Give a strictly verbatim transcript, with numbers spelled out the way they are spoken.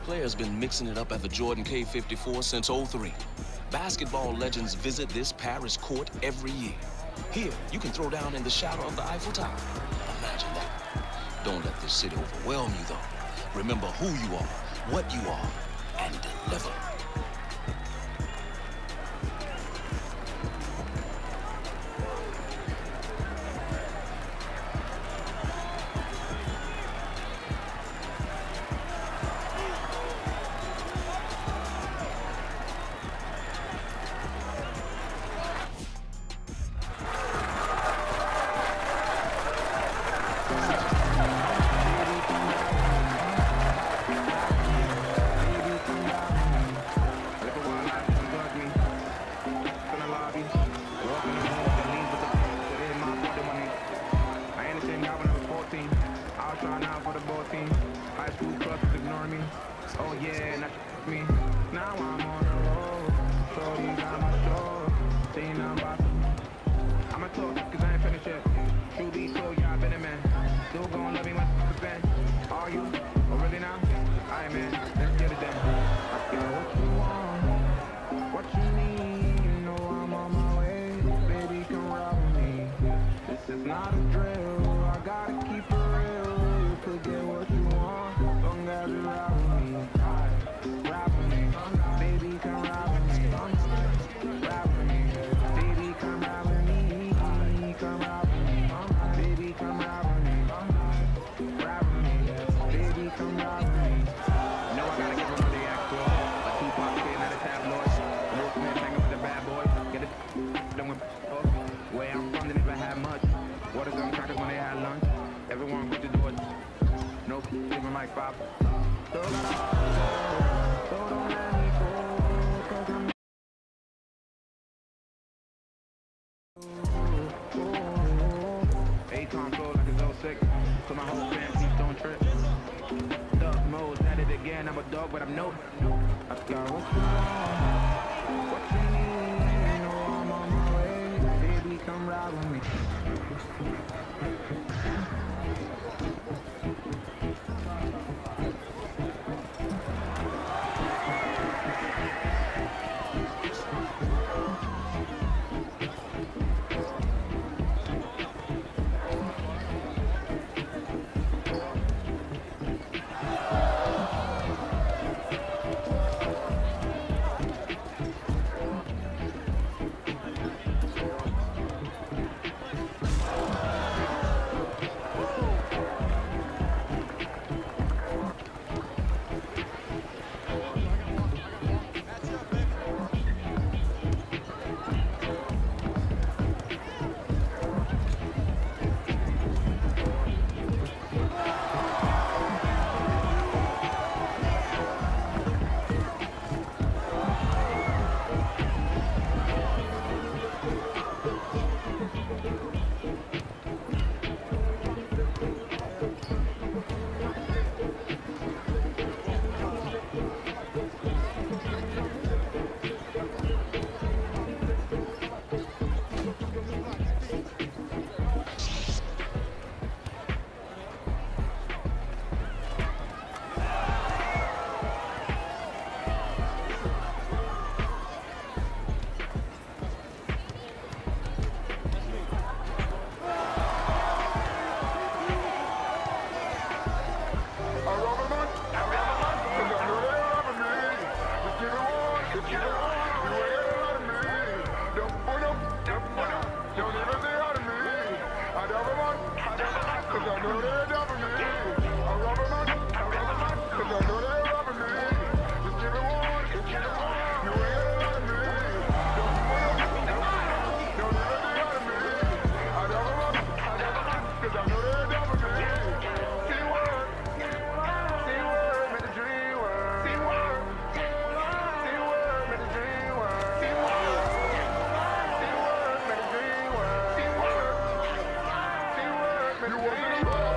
players been mixing it up at the Jordan K fifty-four since oh three. Basketball legends visit this Paris court every year. Here, you can throw down in the shadow of the Eiffel Tower. Imagine that. Don't let this city overwhelm you, though. Remember who you are, what you are, and deliver. Oh yeah, not me. Now I'm on the road. So you got my show. Say nothing about to. I'ma talk, cause I ain't finished yet. True be told, yeah, I been a man. Still gon' love me when it's been. Are you? Oh really now? Alright man, let's get it then. I got what you want, what you need. You know I'm on my way. Baby, come ride with me. This is not a drill. I gotta keep it real. You could get what you want, long as you ride with me. Ride with me, baby, come ride with me. Ride with me, baby, come ride with me. Come ride with me, baby, come ride with me. Ride with me, baby, come ride with me. You know I gotta give them what they ask for. A Tupac getting out of tabloids. Will Smith hanging with the bad boys. Get it done with where I'm from, they never had much. Water gun crackers when they had lunch. Everyone put the doors. No, even like Pop. So don't let me go, 'cause I'm Akon flow like it's oh six. So my whole fam, please don't trip. Dog mode, at it again. I'm a dog, but I'm no. I got what you want, what you need. You know I'm on my way. Baby, come ride with me. You want me to